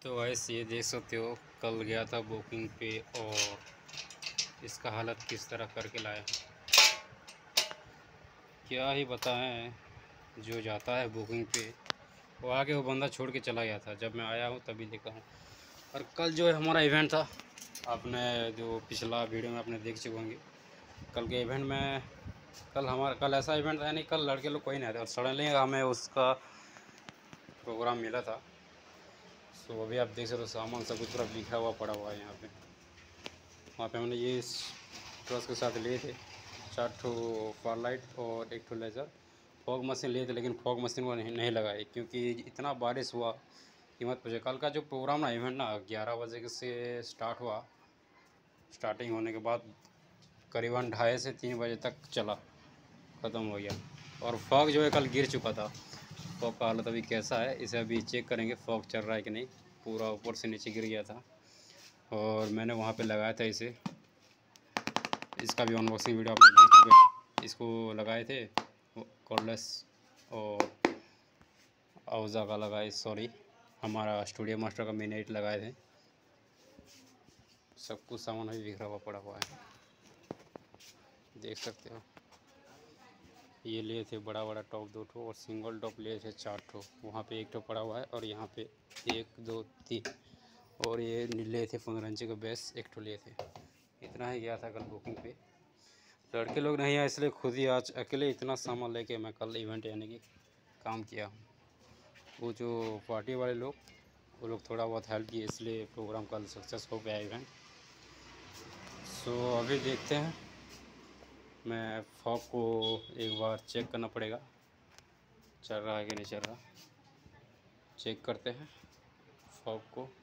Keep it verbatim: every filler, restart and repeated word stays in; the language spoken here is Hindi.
तो वैसे ये देख सकते हो, कल गया था बुकिंग पे और इसका हालत किस तरह करके लाया है। क्या ही बताएं, जो जाता है बुकिंग पे वो आके वो बंदा छोड़ के चला गया था। जब मैं आया हूँ तभी देखा हूँ। और कल जो है हमारा इवेंट था, आपने जो पिछला वीडियो में आपने देख चुके होंगे। कल के इवेंट में कल हमारा कल ऐसा इवेंट था, नहीं कल लड़के लोग कोई नहीं आए थे और सडनली हमें उसका प्रोग्राम मिला था। सो अभी आप देख सकते हो, सामान सब कुछ पूरा बिखरा हुआ पड़ा हुआ है यहाँ पे। वहाँ पे हमने ये ट्रस के साथ लिए थे चार ठो फार लाइट और एक ठो लेज़र। फॉग मशीन लिए थे लेकिन फॉग मशीन को नहीं, नहीं लगाई क्योंकि इतना बारिश हुआ कि मत पूछे। कल का जो प्रोग्राम ना इवेंट ना ग्यारह बजे से स्टार्ट हुआ। स्टार्टिंग होने के बाद करीबन ढाई से तीन बजे तक चला, ख़त्म हो गया। और फॉग जो है कल गिर चुका था। फॉग का हालत अभी कैसा है इसे अभी चेक करेंगे, फॉग चल रहा है कि नहीं। पूरा ऊपर से नीचे गिर गया था और मैंने वहाँ पे लगाया था इसे। इसका भी अनबॉक्सिंग वीडियो आपने देख चुके हैं। इसको लगाए थे कॉर्डलेस और औजा का लगाए, सॉरी हमारा स्टूडियो मास्टर का मिनी एट लगाए थे। सब कुछ सामान अभी बिखरा हुआ पड़ा हुआ है, देख सकते हो। ये लिए थे बड़ा बड़ा टॉप दो ठो और सिंगल टॉप लिए थे चार ठो। वहाँ पे एक ठो पड़ा हुआ है और यहाँ पे एक दो तीन और ये लिए थे पंद्रह इंची का बेस एक ठो लिए थे। इतना ही गया था कल बुकिंग पे। लड़के लोग नहीं आए इसलिए खुद ही आज अकेले इतना सामान लेके मैं कल इवेंट यानी कि काम किया हूँ। वो जो पार्टी वाले लोग वो लोग थोड़ा बहुत हेल्प किए, इसलिए प्रोग्राम कल सक्सेस हो गया इवेंट। सो अभी देखते हैं, मैं फॉग को एक बार चेक करना पड़ेगा चल रहा है कि नहीं चल रहा। चेक करते हैं फॉग को।